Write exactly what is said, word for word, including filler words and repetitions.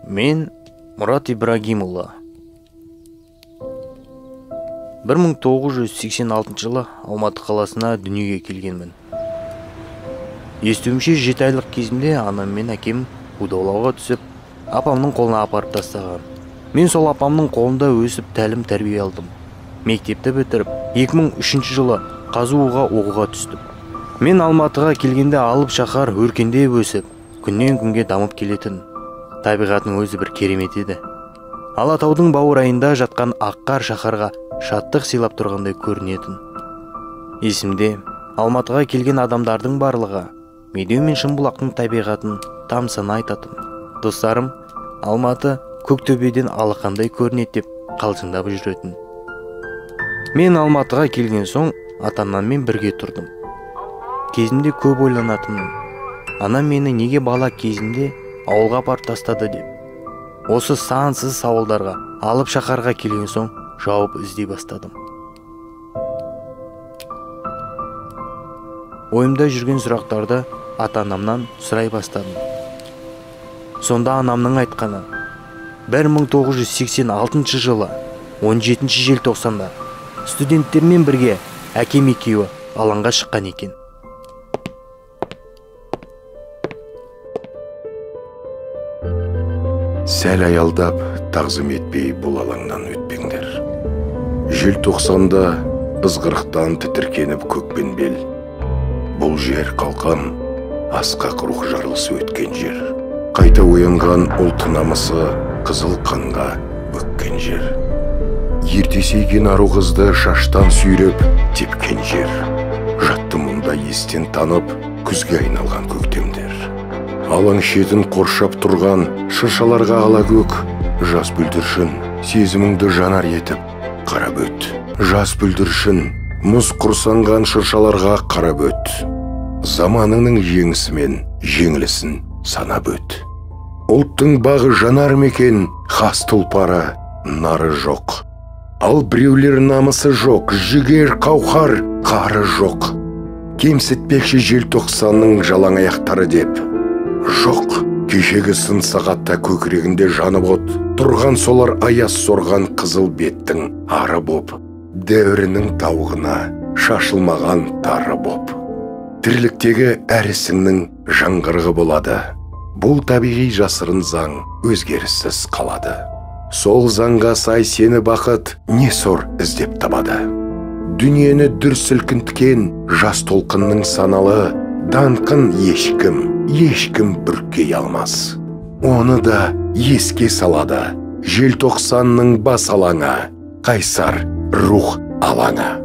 Мен Мұрат Ибрагимұлы. бір мың тоғыз жүз сексен алтыншы жылы Алматы қаласына дүниеге келгенмін. Естуімше жеті айлық кезімде анам мен әкем қудалауға түсіп, апамның қолына апарып тастаған. Мен сол апамның қолында өсіп тәлім тәрбие алдым. Мектепті бітіріп, екі мың үшінші жылы Қазуға оқуға түстім. Мен Алматыға келгенде алып шаһар өркендеп өсіп, күннен күнге дамып келетін. Табиғатының өзі бір керемет еді. Алатаудың бауырайында жатқан аққар шаһарға шаттық сыйлап тұрғандай көрінетін. Есімде, Алматыға келген адамдардың барлығы Медеу мен Шымбұлақтың табиғатын тамсана айтатын. Достарым, Алматы Көктөбеден алақандай көрінеді деп қалжыңдап жүретін. Мен Алматыға келген соң ата-анаммен бірге тұрдым. Кезінде көп ойланатынмын. Анам мені неге бала кезінде ауылға апарып тастады деп. Осы сансыз сауалдарға алып шаһарға келген соң жауап іздей бастадым. Ойымда жүрген сұрақтарды ата-анамнан сұрай бастадым. Сонда анамның айтқаны: бір мың тоғыз жүз сексен алтыншы жылы он жетінші желтоқсанда студенттермен бірге әкем екеуі алаңға шыққан екен. Сәл аялдап, тағзым етпей бұл алаңнан өтпеңдер. Желтоқсанда ызғырықтан тітіркеніп көкпен бел. Бұл жер қалқан, асқақ рух жарылысы өткен жер. Қайта оянған ұлт намысы қызыл қанға бөккен жер. Ертесейген ару қызды шаштан сүйреп тепкен жер. Жатты мұнда естен танып, күзге айналған көктемдер. Алаң шетін қоршап тұрған шыршаларға ала көк, жас бүлдіршін сезіміңді жанар етіп қарап өт. Жас бүлдіршін мұз құрсанған шыршаларға қарап өт. Заманыңның жеңісімен жеңілісін санап өт. Ұлттың бағы жанар мекен, хас тұлпары нары жоқ. Ал біреулер намысы жоқ, жігер қауқар қары жоқ. Кемсітпекші желтоқсанның жалаң аяқтары деп. Жоқ, кешегі сын сағатта көкірегінде жанып от, тұрған солар аяз сорған қызыл беттің ары боп, дәуірінің тауығына шашылмаған тары боп. Тірліктегі әр ісіңнің жаңғырғы болады. Бұл табиғи жасырын заң өзгеріссіз қалады. Сол заңға сай сені бақыт не сор іздеп табады. Дүниені дүр сілкінткен жас толқынның саналы, данқын ешкім, ешкім бүркей алмас. Оны да еске салады желтоқсанның бас алаңа, қайсар рух алаңа.